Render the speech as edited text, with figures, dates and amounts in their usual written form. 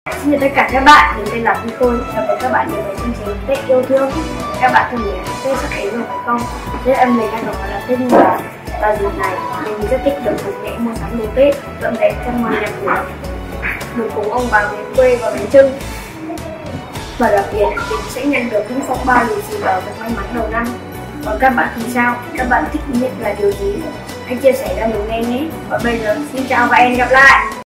Xin chào tất cả các bạn, mình tên là Phi Khôi. Chào mừng các bạn đến với chương trình Tết yêu thương. Các bạn thân mến, Tết sắp đến rồi phải không? Tết âm lịch đang được gọi là Tết Nguyên Đán. Vào dịp này, mình rất thích được cùng mẹ mua sắm đồ Tết, dọn dẹp trong ngôi nhà cửa, được cùng ông bà về quê và bánh chưng. Và đặc biệt, mình sẽ nhận được những phong bao lì xì vào được may mắn đầu năm. Còn các bạn thì sao? Các bạn thích nhất là điều gì? Hãy chia sẻ cho mình nghe nhé. Và bây giờ, xin chào và hẹn gặp lại.